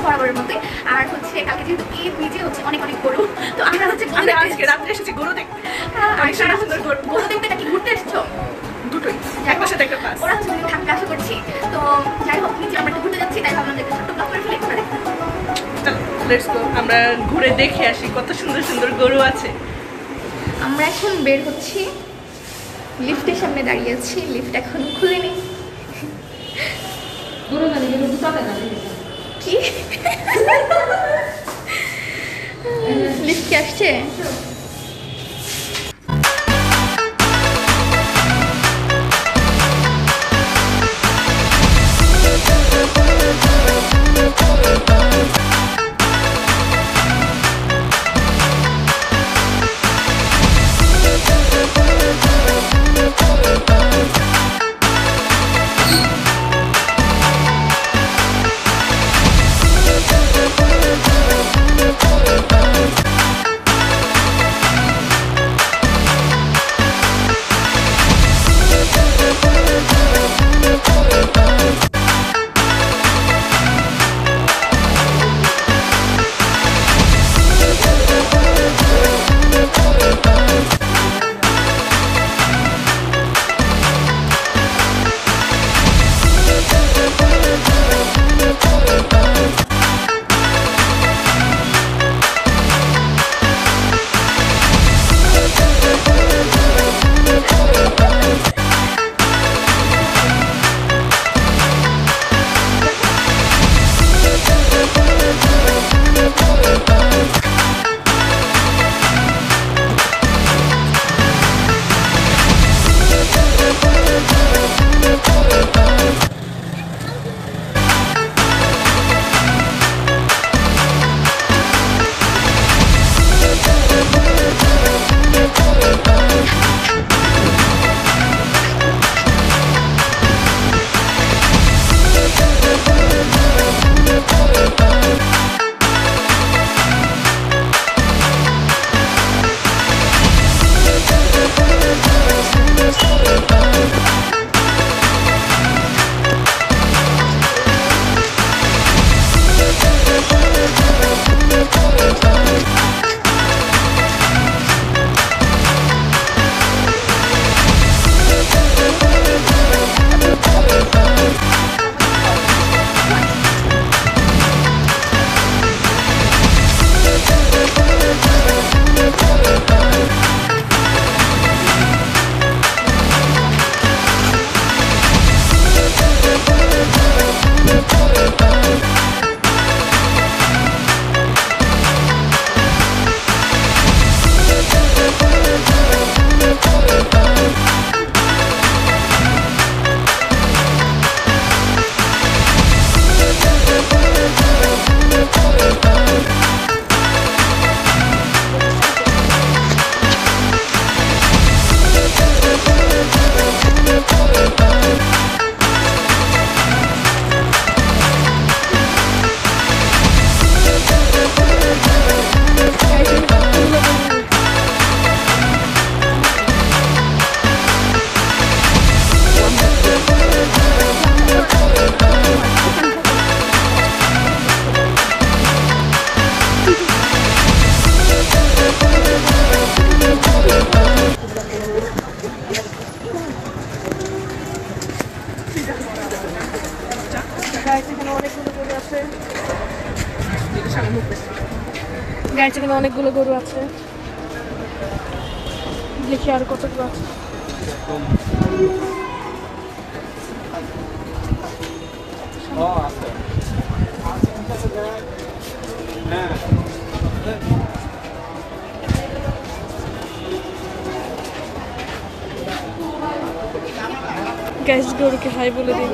বরাবরের মতোই। আর হচ্ছে কালকে যেহেতু ঈদ, নিজে হচ্ছে অনেক অনেক গরু, তো আমরা হচ্ছে আজকে রাত্রে এসেছি গরু দেখতে। গরু দেখতে নাকি ঘুরতে এসেছো? দুটোই, একটা সাথে একটা ক্লাস। ওরা হচ্ছে থাকতে আশা করছি। তো যাই হোক, নিচে আমরা একটু ঘুরতে যাচ্ছি, তাই ভাবলাম যে একটা ছোট্ট ব্লগ করে ফেলে ঘুরে দেখতে। চলো লেটস গো, আমরা ঘুরে দেখে আসি কত সুন্দর সুন্দর গরু আছে। আমরা এখন বের হচ্ছি, লিফটের সামনে দাঁড়িয়ে আছি, লিফট এখন খুলেনি। কি লিফট কি আসছে? গাইছে এখানে অনেকগুলো গরু আছে, দেখি আর কতগুলো আছে। গ্যাস গরুকে হাই বলে দিন।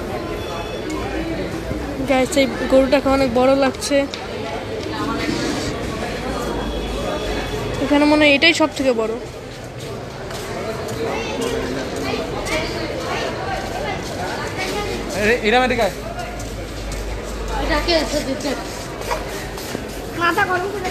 গাইস এই গরুটাকে অনেক বড় লাগছে। এখানে মনে হয় এটাই সব থেকে বড়। মাথা গরম করে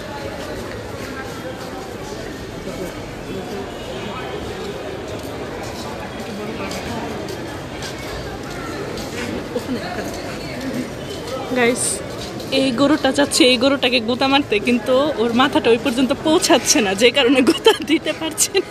গাইস, এই গরুটা যাচ্ছে এই গরুটাকে গোতা মারতে, কিন্তু ওর মাথাটা ওই পর্যন্ত পৌঁছাচ্ছে না, যে কারণে গোতা দিতে পারছে না।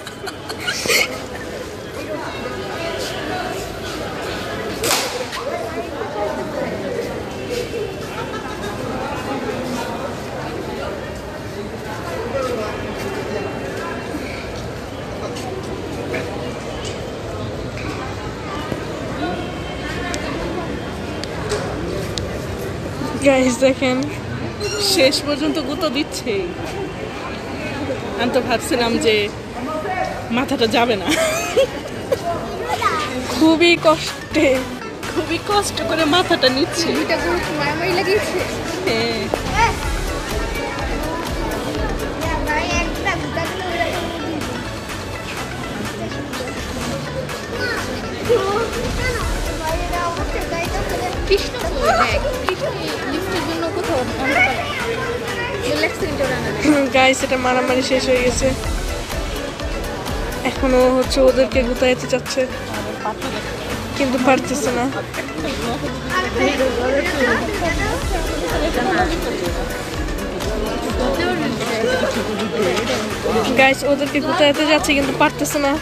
গাইস দেখেন, শেষ পর্যন্ত গুঁতো দিচ্ছে। আমি তো ভাবছিলাম যে মাথাটা যাবে না। খুবই কষ্টে, খুবই কষ্ট করে মাথাটা নিচ্ছে। দুইটা গরু মারামারি লাগিয়েছে। হ্যাঁ, কৃষ্ণপুর দেখ, কৃষ্ণ লিফটের জন্য কোথাও গাইস এটা মারামারি শেষ হয়ে গেছে। এখনো হচ্ছে ওদেরকে গুতাইতে চাচ্ছে, কিন্তু পারতেছে না। গাইস ওদেরকে গুতাইতে যাচ্ছে, কিন্তু পারতেছে না।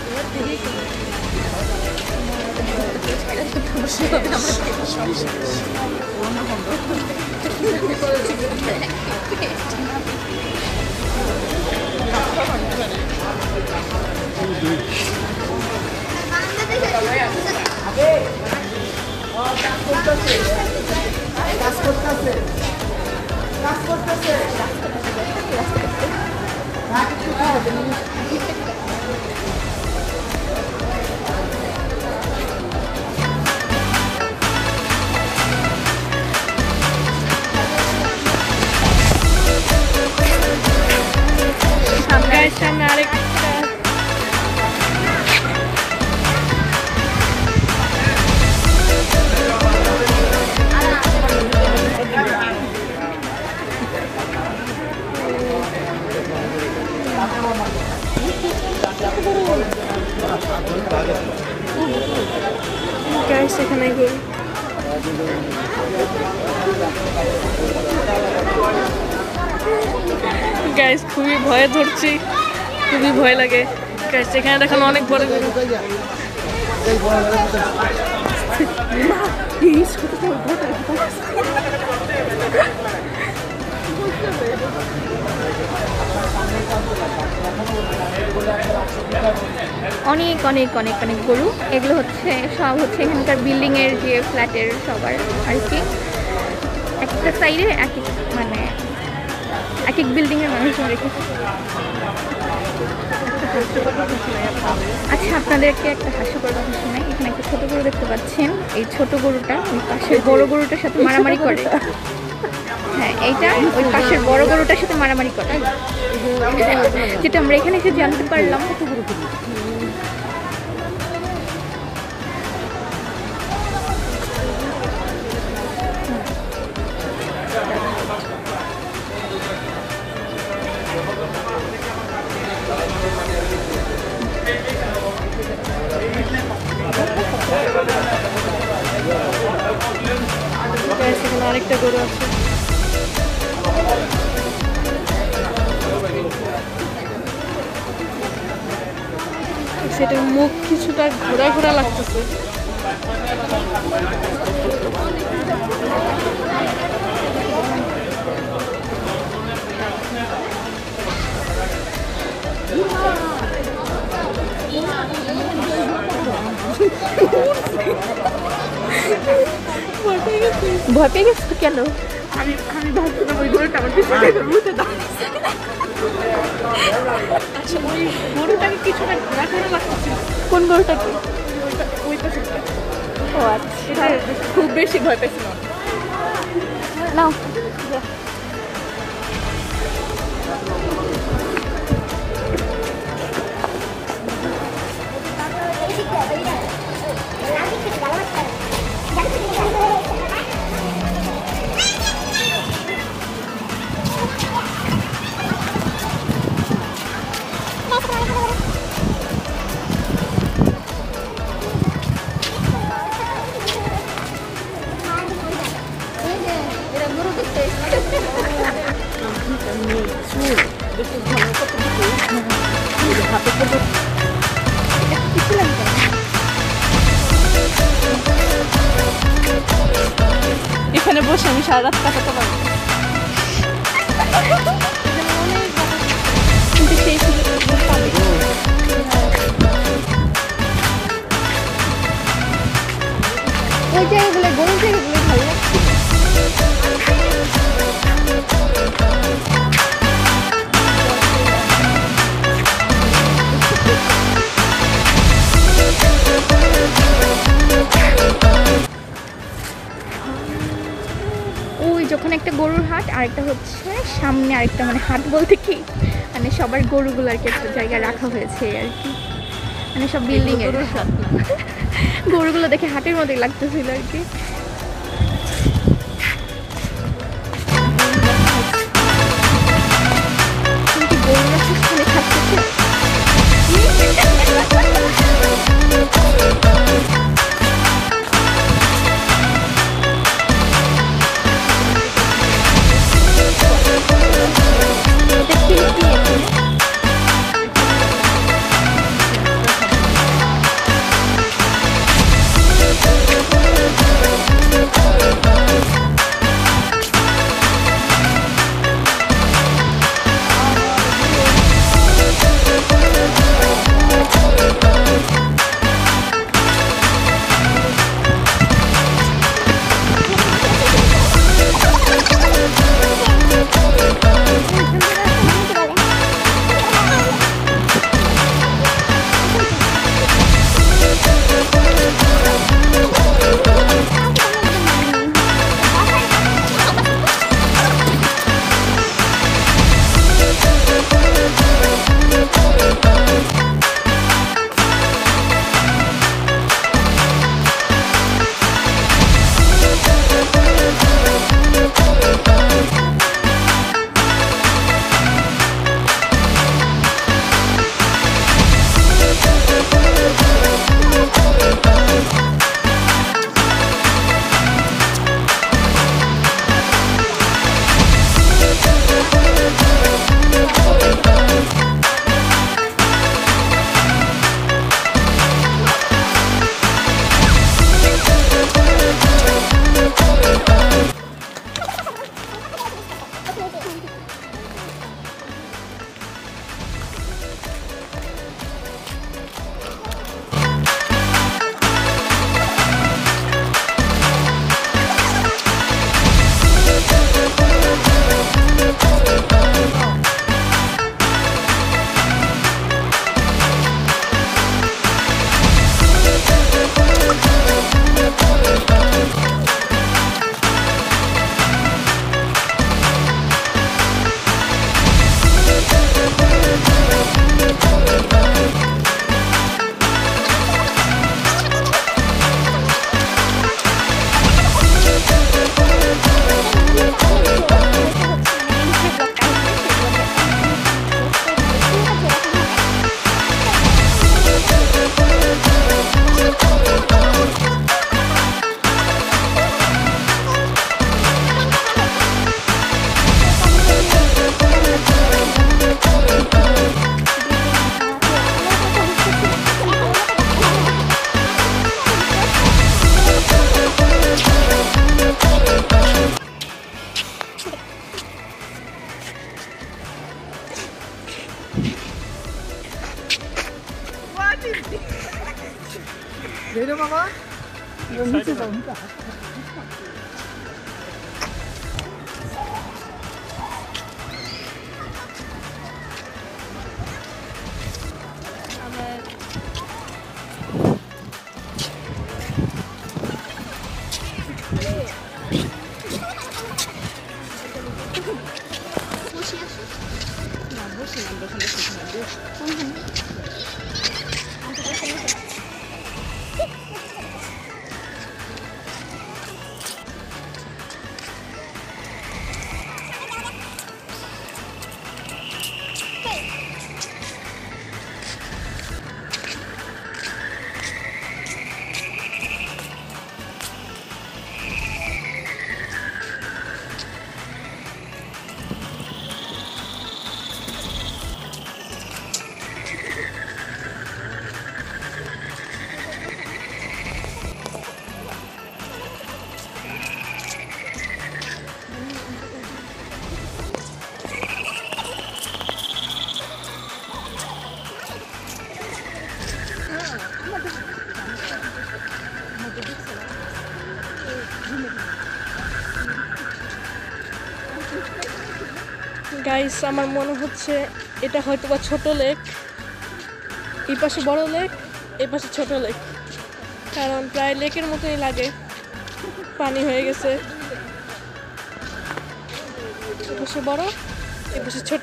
গাইস সামনে আরেকটা গাইস এখানে গরু। গাইস খুবই ভয়ে ধরছি, খুবই ভয় লাগে। গাইস এখানে দেখেন অনেক বড় গরু। অনেক অনেক অনেক অনেক গরু। এগুলো হচ্ছে সব হচ্ছে এখানকার বিল্ডিং এর যে ফ্ল্যাটের সবার আর কি। একটা সাইডে এক এক মানে এক এক বিল্ডিং এর মানুষজন রেখেছে। আচ্ছা আপনাদেরকে একটা হাস্যকর কথা শোনাই। এখানে একটা ছোট গরু দেখতে পাচ্ছেন। এই ছোট গরুটা ওই পাশের বড় গরুটার সাথে মারামারি করে। হ্যাঁ, এইটা ওই পাশের বড় গরুটার সাথে মারামারি করে, যেটা আমরা এখানে এসে জানতে পারলাম। এখানে আরেকটা গরু আছে। সেটার মুখ কিছুটা ঘোরা ঘোরা লাগতেছে। ভয় পেয়ে গেছো কেন? আমি ভাবছিলাম ওই গরুটা আমার পিছনে ঘুরতে দাও। আচ্ছা, ওই গরুটাকে কিছুটা ঘোরা ঘোরা লাগতেছিল। কোন গরুটাকে? ওই পাশে। ও আচ্ছা, এটা খুব বেশি ভয় পেয়েছিলাম। নাও বসে আমি সারা রাত কাটাতে পারবো। কিন্তু সেই সুযোগ পাবে। ওই জায়গাগুলো গরুর জায়গাগুলো ভালো লাগছে। ওই যখন একটা গরুর হাট, আরেকটা হচ্ছে সামনে আরেকটা, মানে হাট বলতে কি মানে সবার গরুগুলো আর কি একটা জায়গায় রাখা হয়েছে আর কি, মানে সব বিল্ডিং এর গরুগুলো দেখে হাটের মধ্যে লাগতেছিল আর কি। গরুরা সুস্থলে থাকতেছে। 내려가봐. 밑에서 온다. গাইস আমার মনে হচ্ছে এটা হয়তো বা ছোট লেক, এই পাশে বড় লেক, এই পাশে ছোট লেক, কারণ প্রায় লেকের মতোই লাগে, পানি হয়ে গেছে, এই পাশে বড়, এই পাশে ছোট।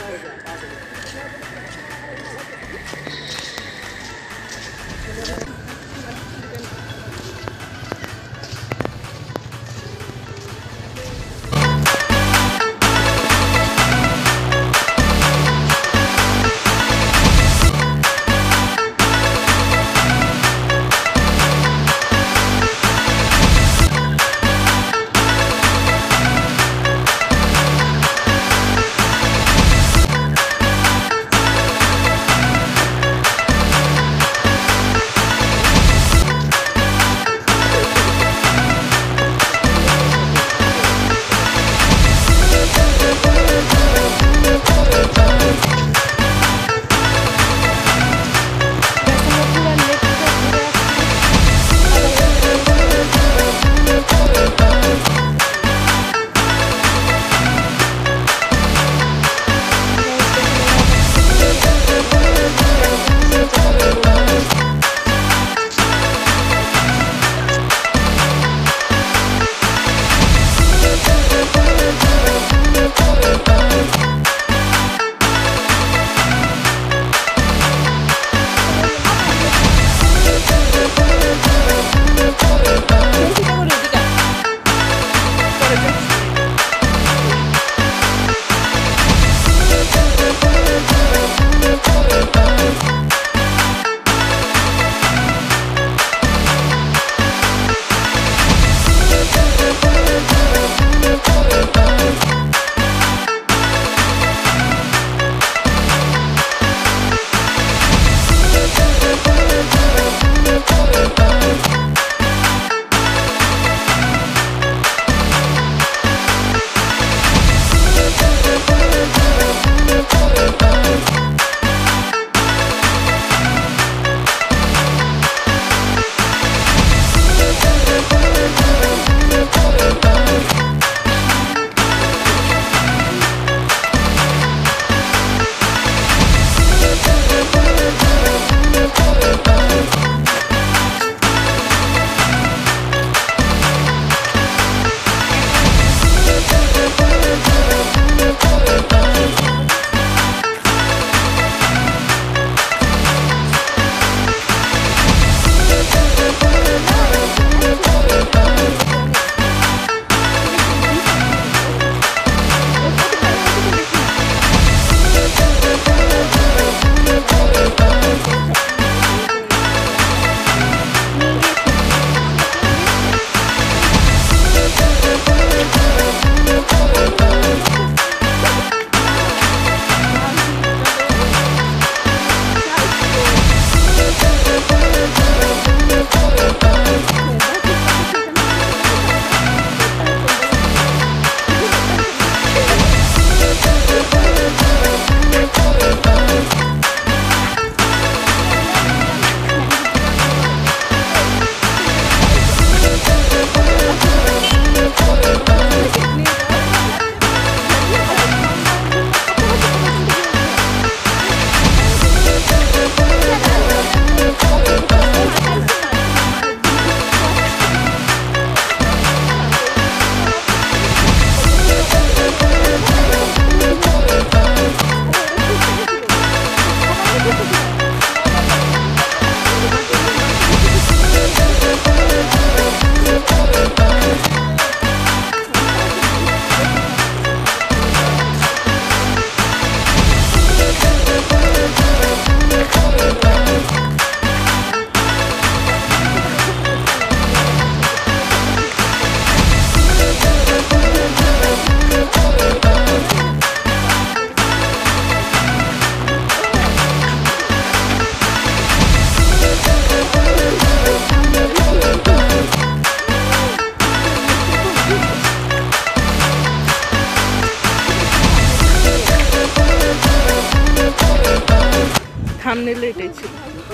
থাম্বনেইলে এটাই ছিল।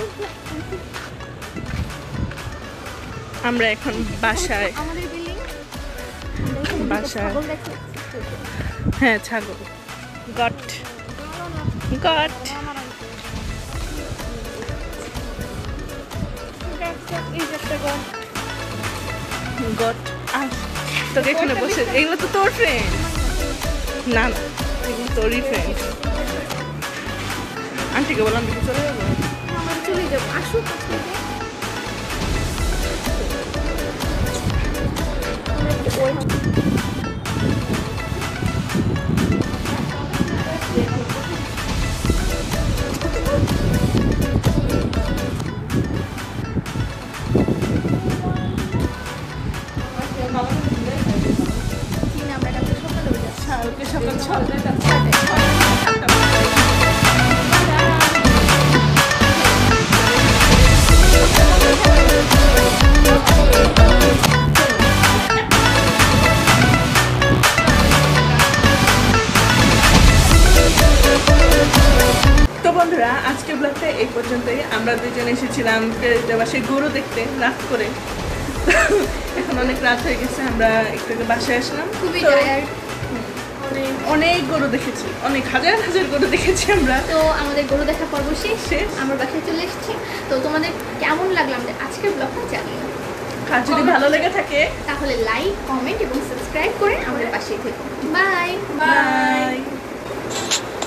আমরা এখন বাসায়, আমাদের বিল্ডিং বাসায় ছাগল দেখো। হ্যাঁ ছাগল। গট গট এই যে একটা গট। গট তোকে এখানে বসে, এগুলো তো তোর ফ্রেন্ড। না না, এগুলো তোরই ফ্রেন্ড। আন্টিকে বললাম দিকে চলে যাবো। আমরা চলে যাবো, আসুক আজকে। আমরা কালকে সকালে উঠে যাচ্ছি। কালকে সকাল 6টায় তো বন্ধুরা, আজকের ব্লগটা এই পর্যন্তই। আমরা দুজন এসেছিলাম বাসায় গরু দেখতে রাত করে। এখন অনেক রাত হয়ে গেছে, আমরা একটু বাসায় আসলাম। খুবই তো টায়ার্ড। অনেক গরু দেখেছি, অনেক হাজার হাজার গরু দেখেছি আমরা। তো আমাদের গরু দেখা পর্ব শেষ। শেষ। আমরা বাসায় চলে এসেছি। তো তোমাদের কেমন লাগলো আমাদের আজকের ব্লগটা জানিও। আর যদি ভালো লেগে থাকে তাহলে লাইক, কমেন্ট এবং সাবস্ক্রাইব করে আমাদের পাশেই থেকো। Bye by.